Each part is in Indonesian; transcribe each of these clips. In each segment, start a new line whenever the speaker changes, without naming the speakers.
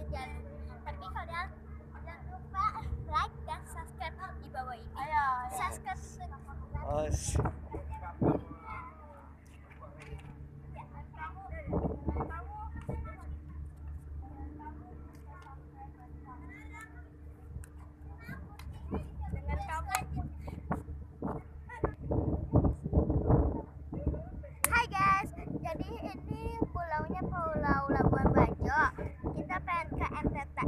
jangan, tapi kalian jangan lupa like dan subscribe di bawah ini. Subscribe.
Oh,
Dengan kamu. Hai guys, jadi ini pulaunya Pulau Labuan Bajo. Kita pengen ke NTT.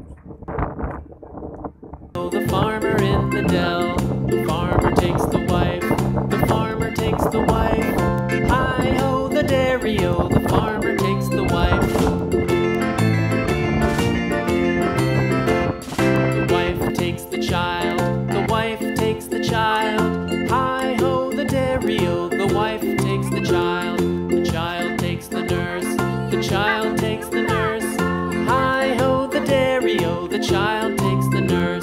The farmer in the dell, the farmer takes the wife, the farmer takes the wife. Hi-ho the dairy-o, the farmer takes the wife. The wife takes the child, the wife takes the child. Hi-ho the dairy-o, the wife takes the child takes the nurse, the child takes the nurse. Hi-ho the dairy-o, the child takes the nurse.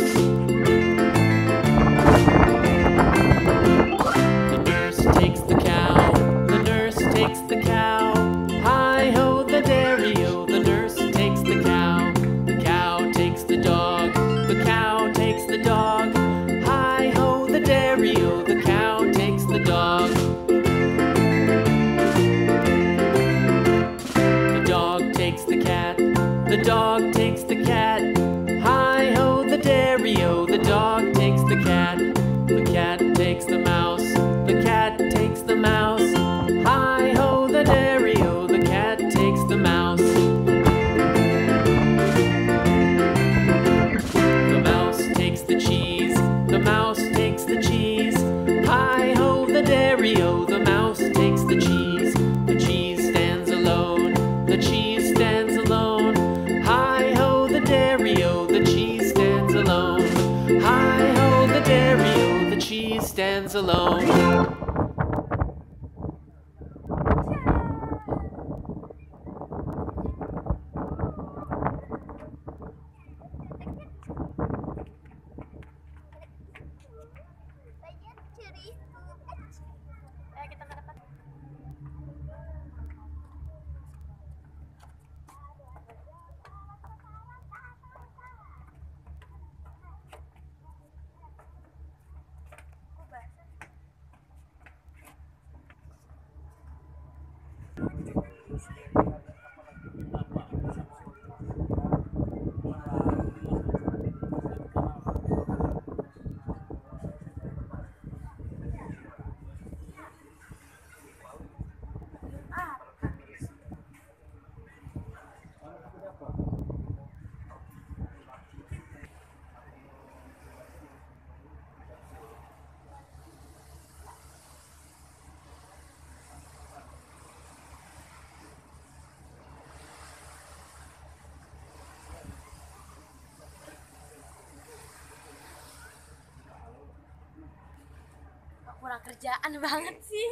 The nurse takes the cow, the nurse takes the cow. Hi-ho the dairy-o, the nurse takes the cow takes the dog, the cow takes the dog. Hi-ho the dairy-o, the cow takes the dog. The dog takes the cat, the dog takes the cat. Hi-ho the dairy-o, the dog takes the cat takes the mouse, the cat takes the mouse. Hi-ho the dairy-o, the cat takes the mouse. The mouse takes the cheese, the mouse takes the cheese. Hi-ho the dairy-o, the mouse takes the cheese. The cheese stands alone, the cheese stands alone. Hi-ho the dairy-o, the cheese stands alone. Hi-ho the dairy-o, the cheese stands alone.
Kurang kerjaan banget sih.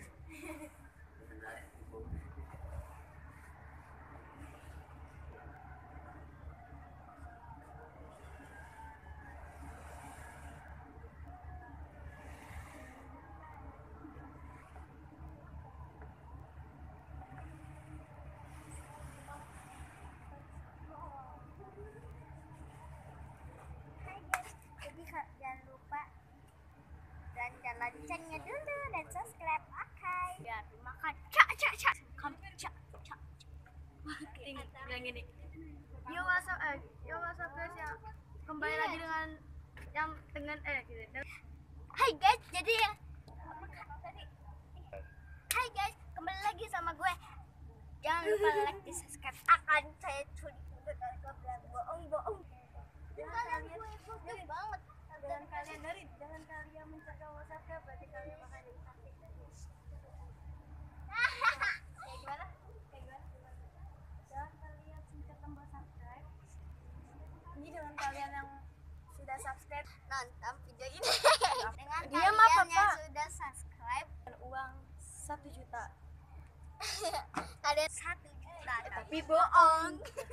Jadi jangan lupa dan loncengnya dulu dan subscribe. Oke.
Biar dimakan. Cak. Bilang gini. Yo WhatsApp guys ya. Kembali lagi dengan gitu.
Hai guys, jadi Hai guys, kembali lagi sama gue. Jangan lupa like di subscribe. Akan saya curi bilang bohong. Jangan kalian banget.
Jangan kalian mencari WhatsApp berarti kalian bakal jadi sakit. Kayak gimana? Jangan kalian pencet tombol subscribe. Ini dengan kalian yang sudah subscribe
Nonton video ini. Dengan
Dia
kalian
mah,
yang
Papa.
sudah subscribe,
dan uang 1 juta.
kalian 1 juta.
Tapi bohong.